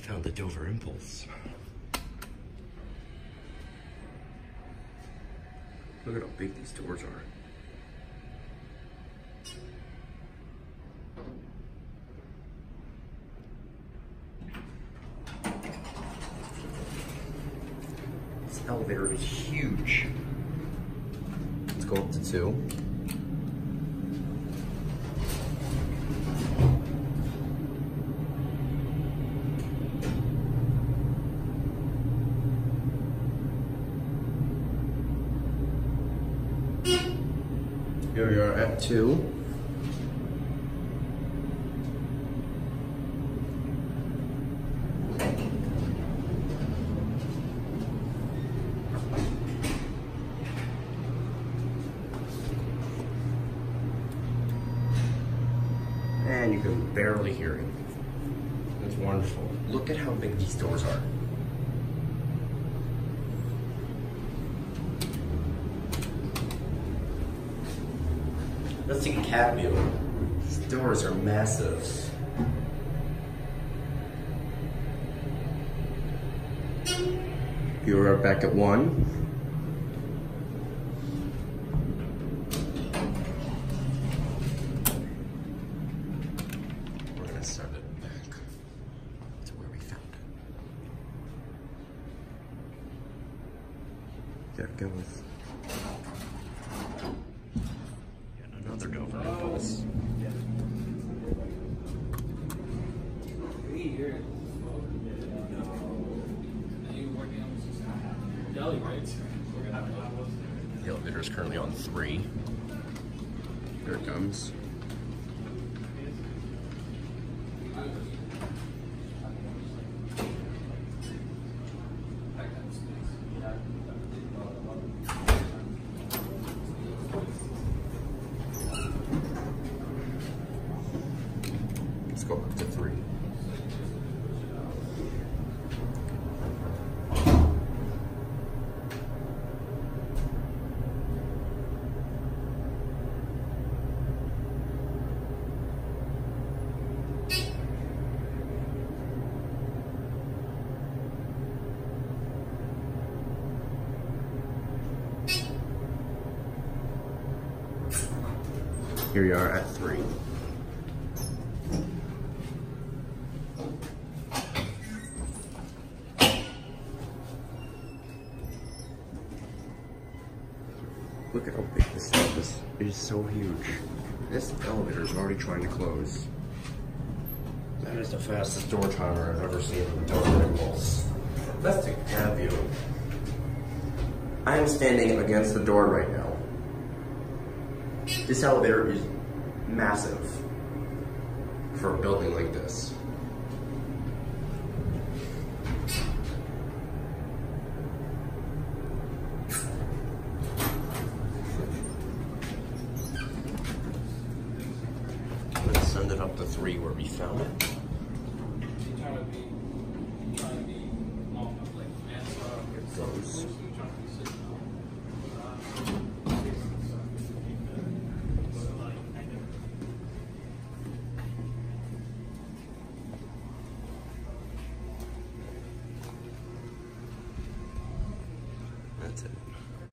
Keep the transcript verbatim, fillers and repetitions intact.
Found the Dover Impulse. Look at how big these doors are. This elevator is huge. Let's go up to two. Here we are at two. And you can barely hear it. It's wonderful. Look at how big these doors are. Let's take a cat view. These doors are massive. You are back at one. We're gonna start it back to where we found it. There it goes. Another Dover Impulse. The elevator is currently on three. Here it comes. Let's go up to three. Here we are at three. Look at how big this is. It is so huge. This elevator is already trying to close. That is the fastest door timer I've ever seen in the Dover Impulse. Let's take a cab view. I am standing against the door right now. This elevator is massive for a building like this. Let's send it up to three where we found it. Here it goes. That's it.